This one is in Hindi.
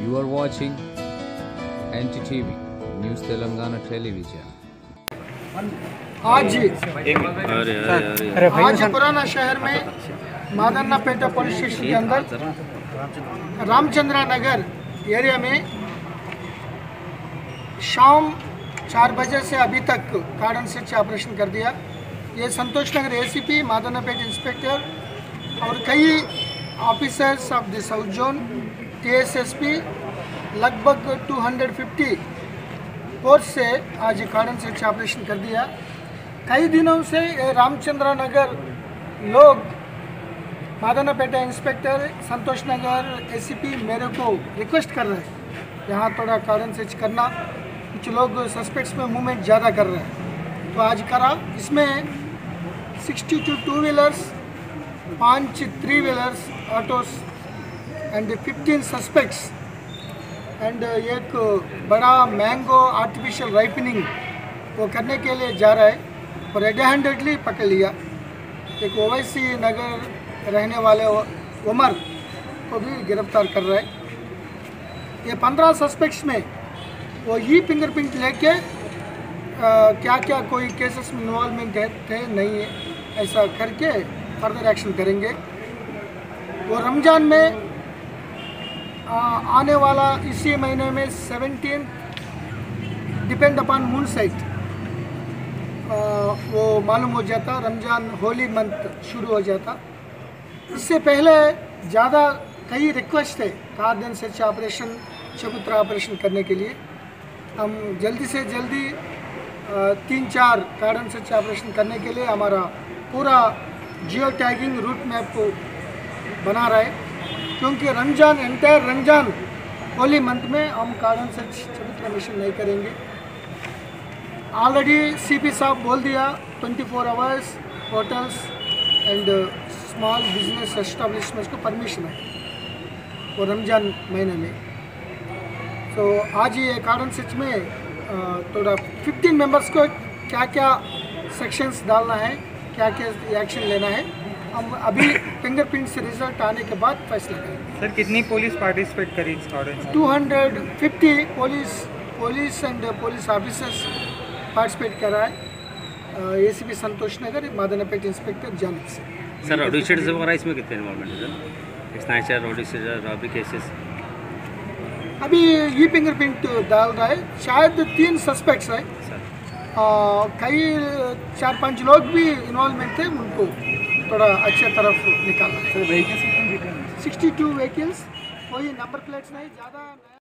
You are watching NTTV News Telangana Television. आज पुराना शहर में मादन्नापेट पुलिस स्टेशन के अंदर रामचंद्र नगर एरिया में शाम 4 बजे से अभी तक कार्डन सर्च ऑपरेशन कर दिया। ये संतोष नगर एसीपी, मादन्नापेट इंस्पेक्टर और कई officers of the south zone, TSSP लगभग 250 फोर्स से आज कार्डन सर्च ऑपरेशन कर दिया। कई दिनों से रामचंद्र नगर लोग मादन्नापेट इंस्पेक्टर, संतोष नगर एसीपी मेरे को रिक्वेस्ट कर रहे हैं यहाँ थोड़ा कार्डन सर्च करना। कुछ लोग सस्पेक्ट्स में मूवमेंट ज़्यादा कर रहे हैं तो आज करा। इसमें 62 two wheelers, 5 3 wheelers autos and 15 suspects and एक बड़ा मैंगो आर्टिफिशियल राइपनिंग वो करने के लिए जा रहा है और रेड हैंडेडली पकड़ लिया। एक ओवैसी नगर रहने वाले उमर को भी गिरफ्तार कर रहा है। ये 15 सस्पेक्ट्स में वो ही फिंगरप्रिंट लेके क्या क्या कोई केसेस में इन्वॉल्वमेंट थे नहीं है ऐसा करके फर्दर एक्शन करेंगे। वो रमज़ान में आने वाला इसी महीने में 17 डिपेंड अपॉन मून साइट वो मालूम हो जाता, रमज़ान होली मंथ शुरू हो जाता। इससे पहले ज़्यादा कई रिक्वेस्ट थे कार्डन सर्च ऑपरेशन, चबूतरा ऑपरेशन करने के लिए। हम जल्दी से जल्दी 3-4 कार्डन सर्च ऑपरेशन करने के लिए हमारा पूरा जियो टैगिंग रूट मैप को बना रहा है, क्योंकि Ramzan entire Ramzan holy month में हम कार्डन सर्च चबूतरा मिशन नहीं करेंगे। ऑलरेडी सीपी साहब बोल दिया 24 hours hotels and small business establishments को परमिशन है वो रमज़ान महीने में। तो आज ये कार्डन सर्च में थोड़ा 15 मेंबर्स को क्या क्या सेक्शंस डालना है, क्या क्या एक्शन लेना है, हम अभी फिंगरप्रिंट से रिजल्ट आने के बाद फैसला करेंगे। सर कितनी पुलिस पार्टिसिपेट करी इस cordon? 250 police and police officers participate कर रहा है। एसीपी संतोष नगर, मादन्नापेट इंस्पेक्टर जानिब से। सर रॉडी शीटर्स वगैरह इसमें कितने इन्वॉल्वमेंट है sir? Snatcher, rowdy sheeter, robbery cases अभी ये फिंगरप्रिंट डाल रहा है, शायद 3 सस्पेक्ट्स है। कई 4-5 लोग भी इन्वॉल्वमेंट थे, उनको थोड़ा अच्छे तरफ निकालना है। 62 व्हीकल्स, कोई नंबर प्लेट्स नहीं ज़्यादा।